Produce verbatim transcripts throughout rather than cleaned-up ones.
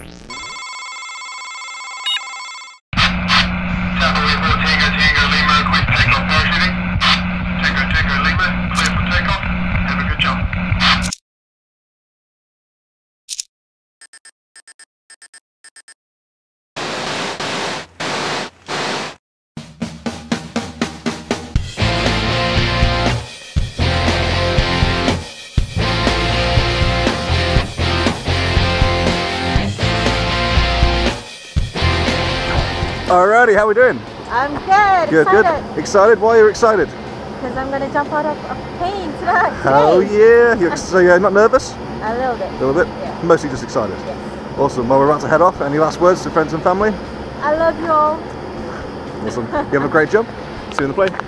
Alrighty, how are we doing? I'm good. Good, excited. good. Excited? Why are you excited? Because I'm going to jump out of a plane tonight. Oh yeah, you're, so you're not nervous? A little bit. A little bit? Yeah. Mostly just excited? Yes. Awesome, well we're about to head off. Any last words to friends and family? I love you all. Awesome, you have a great jump. See you in the plane.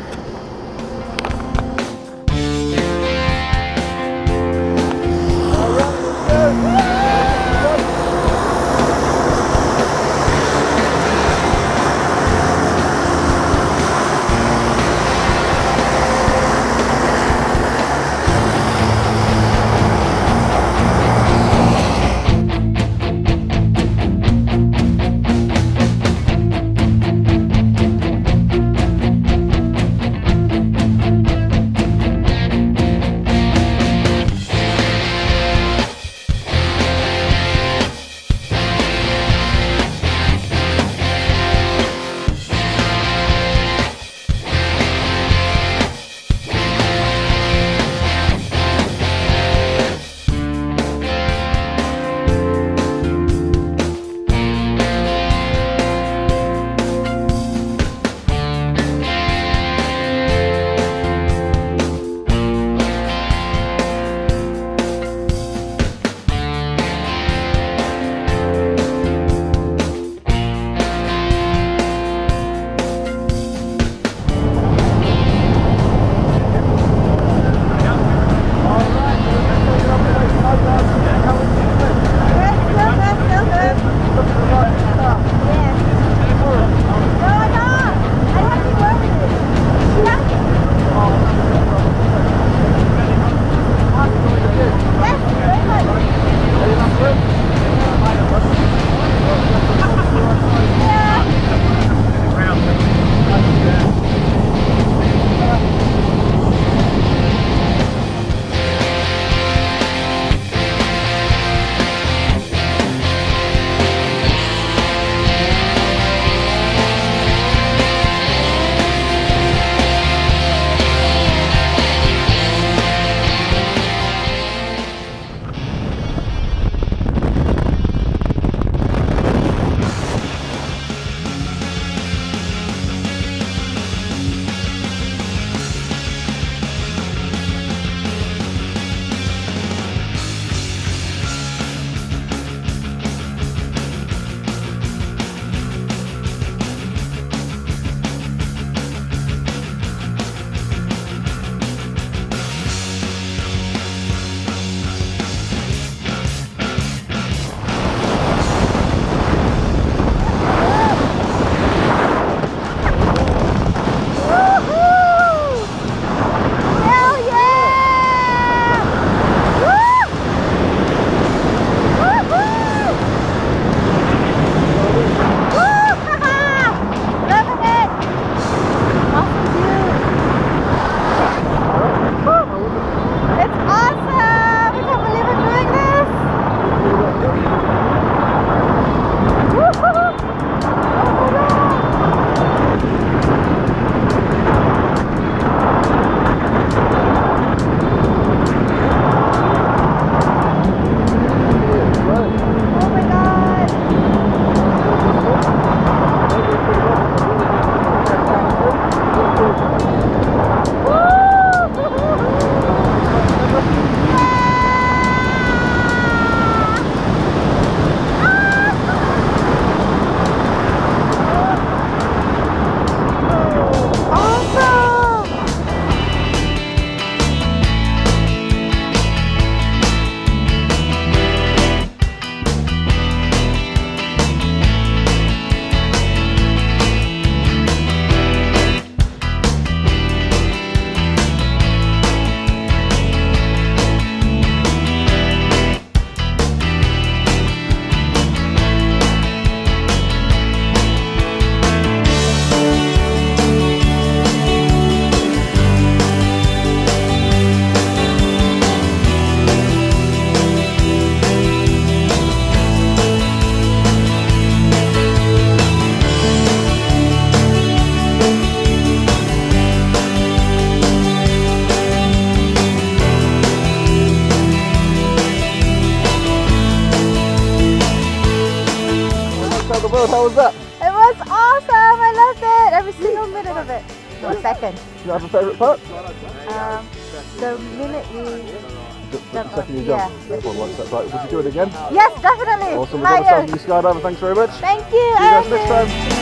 the world. How was that? It was awesome. I loved it. Every single minute of it. No, second. Do you have a favourite part? Um, the minute we The, the Jump second you off, jump. yeah. Everyone likes that part. Would you do it again? Yes, definitely. Awesome. We've got Higher. ourselves a new skydiver. Thanks very much. Thank you. See you guys Andy. next time.